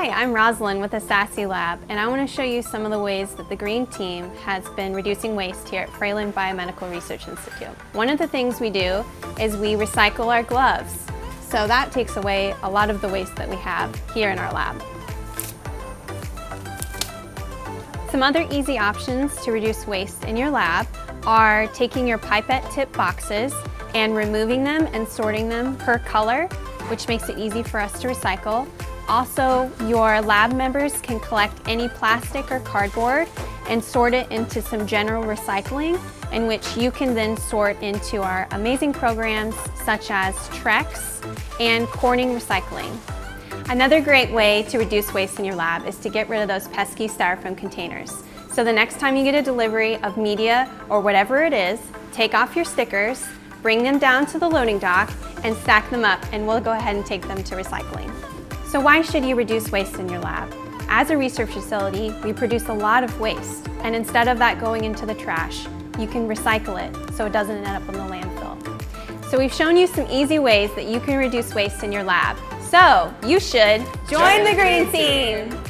Hi, I'm Rosalind with the Sassy Lab, and I want to show you some of the ways that the green team has been reducing waste here at Fralin Biomedical Research Institute. One of the things we do is we recycle our gloves, so that takes away a lot of the waste that we have here in our lab. Some other easy options to reduce waste in your lab are taking your pipette tip boxes and removing them and sorting them per color, which makes it easy for us to recycle. Also, your lab members can collect any plastic or cardboard and sort it into some general recycling, in which you can then sort into our amazing programs such as Trex and Corning Recycling. Another great way to reduce waste in your lab is to get rid of those pesky styrofoam containers. So the next time you get a delivery of media or whatever it is, take off your stickers, bring them down to the loading dock, and stack them up, and we'll go ahead and take them to recycling. So why should you reduce waste in your lab? As a research facility, we produce a lot of waste, and instead of that going into the trash, you can recycle it so it doesn't end up in the landfill. So we've shown you some easy ways that you can reduce waste in your lab. So you should join the green team!